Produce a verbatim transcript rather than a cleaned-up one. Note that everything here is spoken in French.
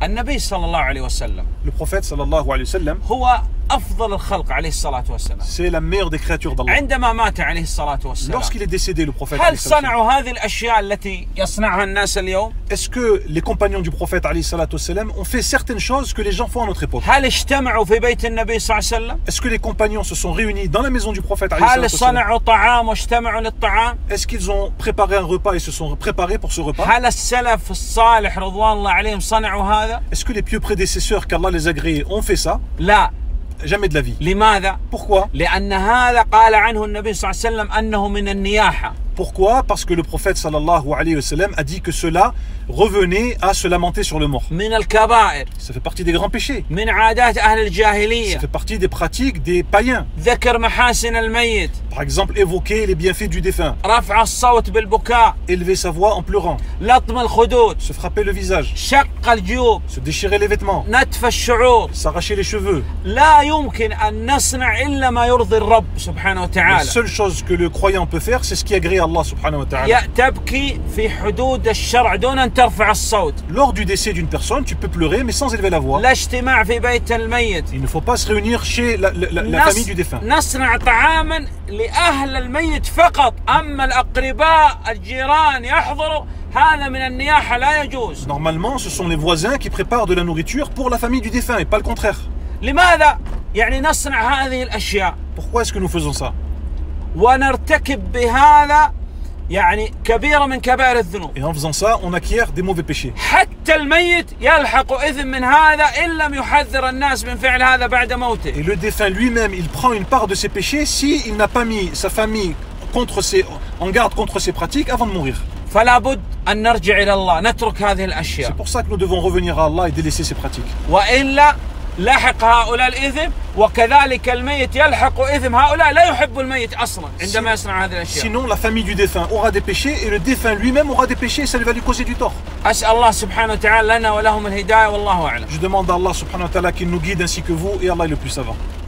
النبي صلى الله عليه وسلم Le prophète sallallahu alayhi wa sallam, هو أفضل الخلق عليه الصلاة والسلام. c'est la meilleure des créatures d'Allah. عندما مات عليه الصلاة والسلام Lorsqu'il est décédé, le prophète, هل صنعوا هذه الأشياء التي يصنعها الناس اليوم؟ est-ce que les compagnons du prophète alayhi salatu wassalam ont fait certaines choses que les gens font à notre époque? هل اجتمعوا في بيت النبي صلى الله عليه وسلم؟ Est-ce que les compagnons se sont réunis dans la maison du prophète alayhi هل salatu wassalam? صنعوا طعام واجتمعوا للطعام؟ Est-ce qu'ils ont préparé un repas et se sont préparés pour ce repas? هل السلف الصالح رضوان الله عليهم صنعوا هذا؟ Est-ce que les pieux prédécesseurs qu'Allah les a agréés ont fait ça? لا. Jamais de la vie. لماذا؟ Pourquoi? لأن هذا قال عنه النبي صلى الله عليه وسلم أنه من النياحة. Pourquoi? Parce que le prophète sallallahu alayhi wa sallam a dit que cela revenait à se lamenter sur le mort. من الكبائر. Ça fait partie des grands péchés. من عادات أهل الجاهلية. Ça fait partie des pratiques des païens. ذكر محاسن الميت. Par exemple, évoquer les bienfaits du défunt. رفع الصوت بالبكاء. Élever sa voix en pleurant. لطم الخدود. Se frapper le visage. شق الجيوب. Se déchirer les vêtements. نتف الشعور. S'arracher les cheveux. لا يمكن أن نصنع إلا ما يرضي الرب سبحانه La وتعالى. seule chose que le croyant peut faire, c'est ce qui agrée Allah subhanahu wa ta'ala. تبكي في حدود الشرع دون أن ترفع الصوت. Lors du décès d'une personne, tu peux pleurer mais sans élever la voix. لا اجتماع في بيت الميت. Il ne faut pas se réunir chez la, la, la, la famille du défunt. نصنع طعاما لأهل الميت فقط، أما الأقرباء الجيران يحضروا هذا من النياحة لا يجوز. Normalement, ce sont les voisins qui préparent de la nourriture pour la famille du défunt et pas le contraire. لماذا؟ يعني نصنع هذه الأشياء. Pourquoi est-ce que nous faisons ça? ونرتكب بهذا يعني كبيرة من كبائر الذنوب. Et en faisant ça, on acquiert des mauvais péchés. حتى الميت يلحق إثم من هذا إن لم يحذر الناس من فعل هذا بعد موته. Et le défunt lui-même, il prend une part de ses péchés si il n'a pas mis sa famille contre ses, en garde contre ses pratiques avant de mourir. فلا بد أن نرجع إلى الله نترك هذه C'est الأشياء. pour ça que nous devons revenir à Allah et délaisser ces pratiques. وإلا لحق هؤلاء الإثم وكذلك الميت يلحق إثم هؤلاء لا يحب الميت أصلا عندما يصنع هذه الأشياء. Sinon, la famille du défunt aura des péchés et le défunt lui-même aura des péchés et ça va lui causer du tort. أسأل الله سبحانه وتعالى لنا ولهم الهداية والله أعلم. Je demande à Allah subhanahu wa ta'ala qu'il nous guide ainsi que vous et Allah est le plus savant.